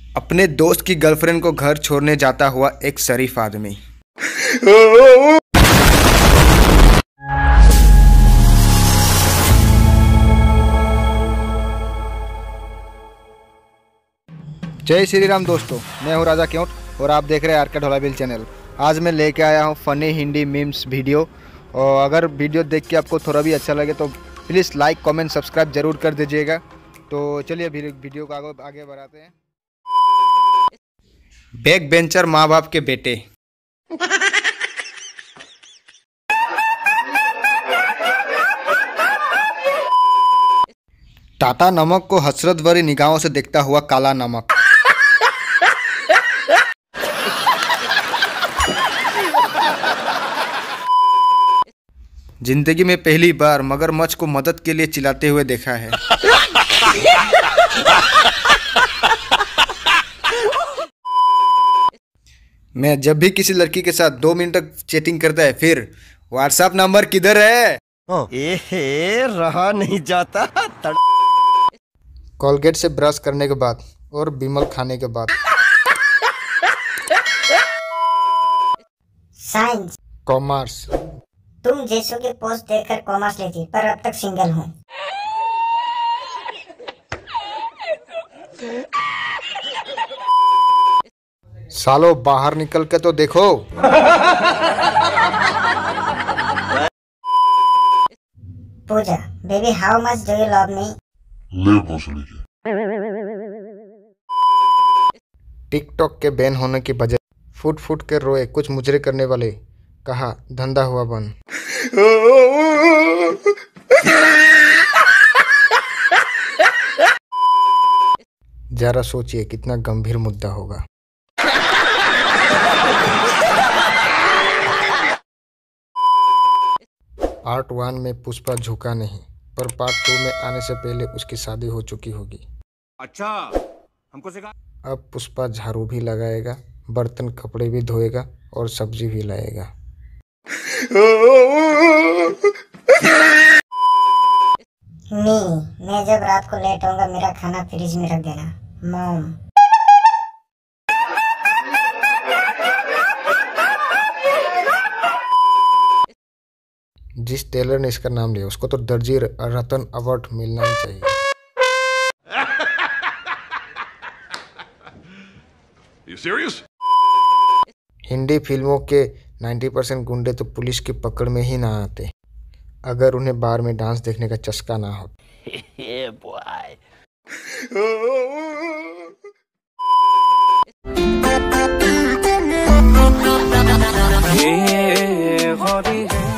अपने दोस्त की गर्लफ्रेंड को घर छोड़ने जाता हुआ एक शरीफ आदमी। जय श्री राम दोस्तों, मैं हूं राजा क्योंट और आप देख रहे हैं आरके ढोलाबिल चैनल। आज मैं लेके आया हूं फनी हिंदी मीम्स वीडियो। और अगर वीडियो देख के आपको थोड़ा भी अच्छा लगे तो प्लीज़ लाइक कमेंट सब्सक्राइब जरूर कर दीजिएगा। तो चलिए वीडियो को आगे बढ़ाते हैं। बैक बेंचर माँ बाप के बेटे। टाटा नमक को हसरत भरी निगाहों से देखता हुआ काला नमक। जिंदगी में पहली बार मगरमच्छ को मदद के लिए चिल्लाते हुए देखा है। मैं जब भी किसी लड़की के साथ 2 मिनट तक चैटिंग करता है, फिर व्हाट्सएप नंबर किधर है? रहा नहीं जाता। कोलगेट से ब्रश करने के बाद और बिमल खाने के बाद। साइंस। कॉमर्स। तुम जैसों के पोस्ट देखकर कॉमर्स लेती, पर अब तक सिंगल हूँ। सालो बाहर निकल के तो देखो। Pooja, baby how much do you love me? ले भोसड़ी के। टिकटॉक के बैन होने की वजह फुट फुट के रोए कुछ मुजरे करने वाले, कहा धंधा हुआ बंद। जरा सोचिए कितना गंभीर मुद्दा होगा। पार्ट 1 में पुष्पा झुका नहीं, पर पार्ट 2 में आने से पहले उसकी शादी हो चुकी होगी। अच्छा, हमको सिखा। अब पुष्पा झाड़ू भी लगाएगा, बर्तन कपड़े भी धोएगा और सब्जी भी लाएगा। मैं जब रात को लेट होऊंगा, मेरा खाना फ्रिज में रख देना। मॉम। जिस टेलर ने इसका नाम लिया उसको तो दर्जी रतन अवार्ड मिलना ही चाहिए। You serious? हिंदी फिल्मों के 90% गुंडे तो पुलिस की पकड़ में ही ना आते, अगर उन्हें बार में डांस देखने का चस्का ना हो। ये